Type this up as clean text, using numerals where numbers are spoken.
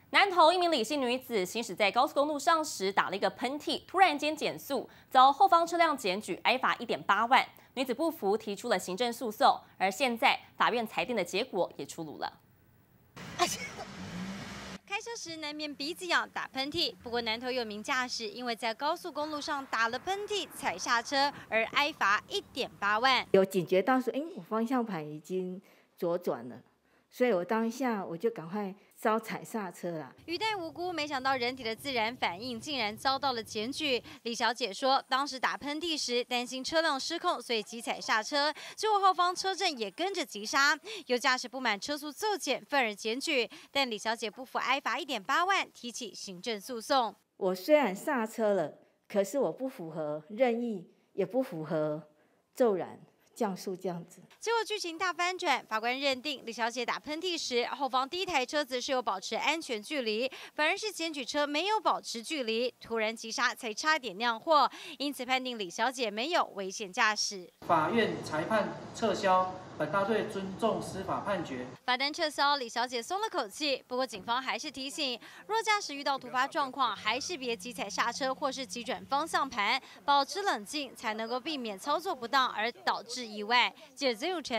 南投一名李姓女子行驶在高速公路上时打了一个喷嚏，突然间减速，遭后方车辆检举，挨罚1.8万。女子不服，提出了行政诉讼，而现在法院裁定的结果也出炉了。 开车时难免鼻子痒、打喷嚏，不过南投有名驾驶因为在高速公路上打了喷嚏，踩刹车而挨罚1.8万。 有警觉到说，我方向盘已经左转了。 所以我当下我就赶快稍踩刹车啦。 语带无辜，没想到人体的自然反应竟然遭到了检举。李小姐说，当时打喷嚏时担心车辆失控，所以急踩刹车，结果后方车阵也跟着急刹。有驾驶不满车速骤减，愤而检举，但李小姐不服，挨罚1.8万，提起行政诉讼。 我虽然刹车了，可是我不符合任意，也不符合骤然。 降速这样子， 结果剧情大翻转。法官认定李小姐打喷嚏时，后方第一台车子是有保持安全距离，反而是检举车没有保持距离，突然急刹才差点酿祸，因此判定李小姐没有危险驾驶。 法院裁判撤销本大队尊重司法判决， 罚单撤销，李小姐松了口气。不过警方还是提醒，若驾驶遇到突发状况，还是别急踩刹车或是急转方向盘，保持冷静，才能够避免操作不当而导致意外。记者曾永成。